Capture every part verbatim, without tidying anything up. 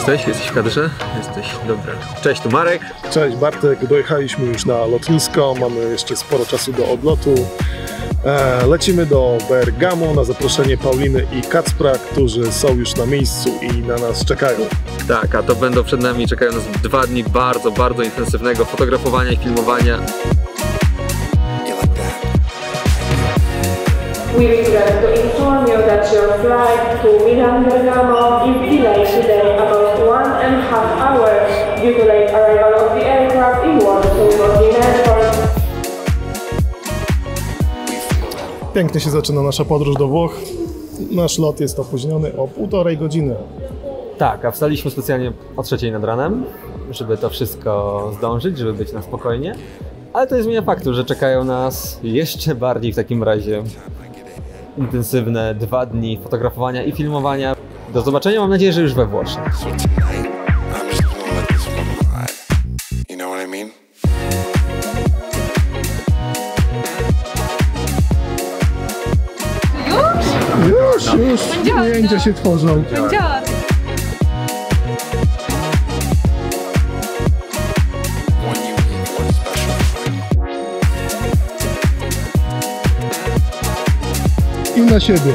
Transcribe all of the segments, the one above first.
Jesteś? Jesteś w kadrze? Jesteś, dobra. Cześć, tu Marek. Cześć Bartek, dojechaliśmy już na lotnisko, mamy jeszcze sporo czasu do odlotu. E, lecimy do Bergamo na zaproszenie Pauliny i Kacpra, którzy są już na miejscu i na nas czekają. Tak, a to będą przed nami, czekają nas dwa dni bardzo, bardzo intensywnego fotografowania i filmowania. We regret to inform you that your flight to Milan Bergamo is delayed today about one and a half hours due to late arrival of the aircraft in Warsaw European Airport. Pięknie się zaczyna nasza podróż do Włoch. Nasz lot jest opóźniony o półtorej godziny. Tak, a wstaliśmy specjalnie o trzeciej nad ranem, żeby to wszystko zdążyć, żeby być na spokojnie. Ale to nie zmienia faktu, że czekają nas jeszcze bardziej w takim razie intensywne dwa dni fotografowania i filmowania. Do zobaczenia, mam nadzieję, że już we Włoszech. Już, już, zdjęcia się tworzą. I na siebie.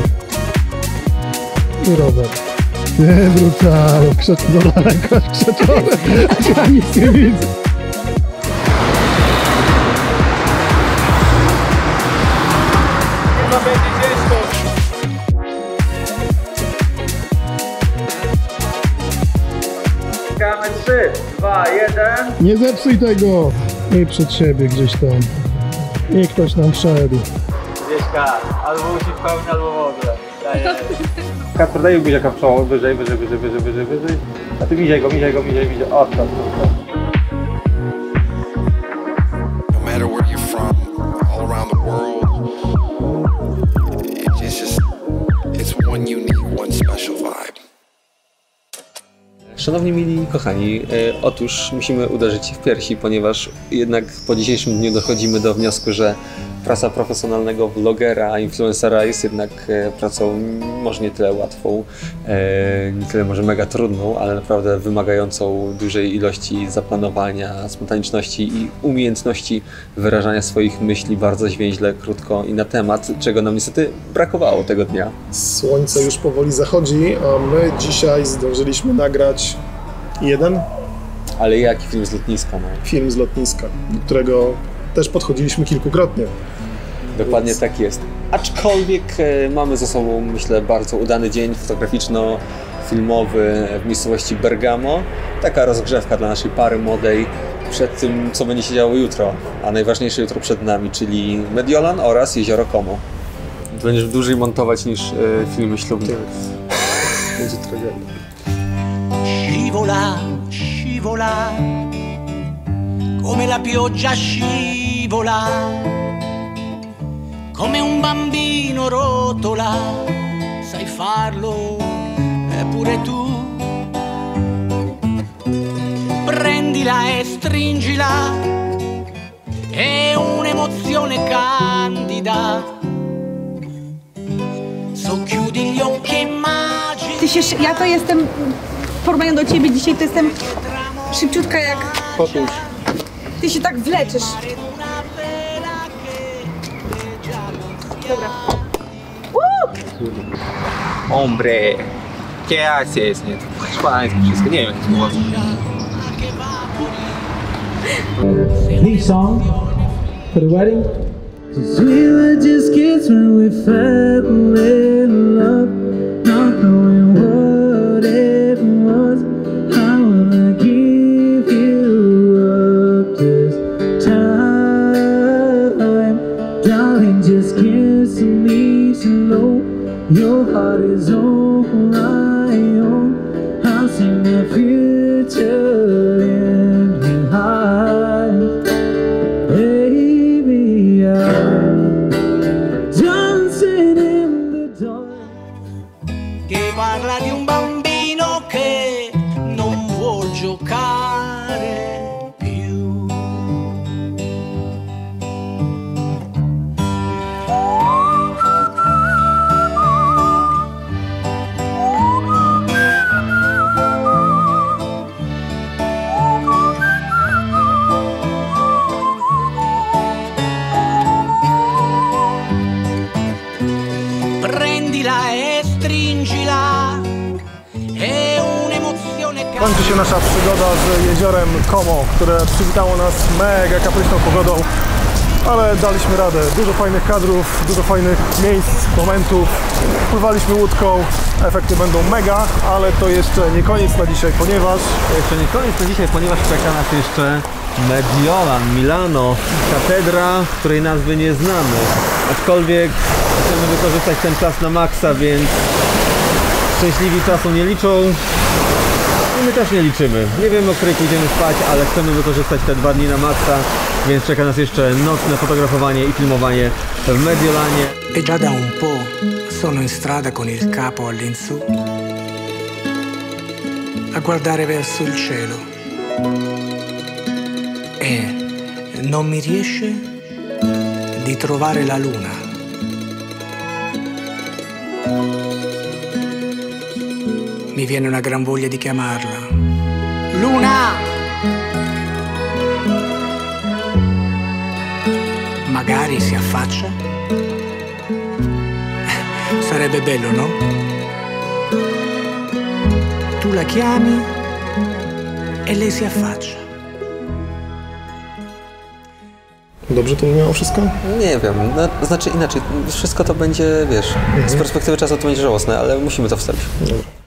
I rower. Nie, brutal. Krzeczone, krzeczone. Ja nic nie widzę. Chyba będzie ciężko. Czekamy trzy, dwa, jeden. Nie zepsuj tego. I przed siebie gdzieś tam. I ktoś nam wszedł. Gdzieśka, albo musi w pełni, albo w ogóle. Kacper, daj buziaka w czoło, wyżej, wyżej, wyżej, wyżej, wyżej, wyżej. A ty miziaj go, miziaj go, miziaj, miziaj. O, tak, tak. No matter where you're from, all around the world, it's just, it's one unique, one special vibe. Szanowni mili kochani, e, otóż musimy uderzyć w piersi, ponieważ jednak po dzisiejszym dniu dochodzimy do wniosku, że praca profesjonalnego vlogera, influencera jest jednak e, pracą może nie tyle łatwą, e, nie tyle może mega trudną, ale naprawdę wymagającą dużej ilości zaplanowania, spontaniczności i umiejętności wyrażania swoich myśli bardzo zwięźle, krótko i na temat, czego nam niestety brakowało tego dnia. Słońce już powoli zachodzi, a my dzisiaj zdążyliśmy nagrać jeden Ale jaki film z lotniska? No? film z lotniska, do którego też podchodziliśmy kilkukrotnie. Dokładnie Więc... tak jest. Aczkolwiek e, mamy za sobą, myślę, bardzo udany dzień fotograficzno-filmowy w miejscowości Bergamo. Taka rozgrzewka dla naszej pary młodej przed tym, co będzie się działo jutro. A najważniejsze jutro przed nami, czyli Mediolan oraz Jezioro Como. Będziesz dłużej montować niż e, filmy ślubne. Będzie tragedia. Scivola, scivola, come la pioggia scivola, come un bambino rotola, sai farlo, pure tu. Prendila e stringila, è un'emozione candida. Socchiudi gli occhi e immagini. Ty się, ja to jestem, w porównaniu do ciebie dzisiaj to jestem szybciutka jak... Otóż. Ty się tak wleczysz. Dobra. Hombre, ¿qué haces? Nie, to hiszpańskie wszystko, nie wiem jak to słowo. Lead song for the wedding. We were just kids when we fell in love, not knowing what it was. How will I give you up this time? Darling, just kiss me slow. Your heart is all I own. I'll sing the future in behind. Baby, I'm dancing in the dark. Che parla di un bambino che non vuol giocare più. prendila e stringila. È un'emozione che Kończy się nasza przygoda z jeziorem Como, które przywitało nas mega kapryśną pogodą, ale daliśmy radę. Dużo fajnych kadrów, dużo fajnych miejsc, momentów. Pływaliśmy łódką, efekty będą mega, ale to jeszcze nie koniec na dzisiaj, ponieważ... To jeszcze nie koniec na dzisiaj, ponieważ czeka nas jeszcze Mediolan, Milano, katedra, której nazwy nie znamy. Aczkolwiek chcemy wykorzystać ten czas na maksa, więc szczęśliwi czasu nie liczą. I my też nie liczymy. Nie wiemy, o której pójdziemy spać, ale chcemy wykorzystać te dwa dni na maksa, więc czeka nas jeszcze nocne fotografowanie i filmowanie w Mediolanie. E già da un po' sono in strada con il capo all'insù a guardare verso il cielo e non mi riesce di trovare la luna. Mi viene una gran voglia di chiamarla. Luna! Magari si affaccia. Sarebbe bello, no? Tu la chiami e lei si affaccia. Dobrze to brzmiało wszystko? Nie wiem, no, znaczy inaczej, wszystko to będzie, wiesz, z perspektywy czasu to będzie żałosne, ale musimy to wstawić. Dobra.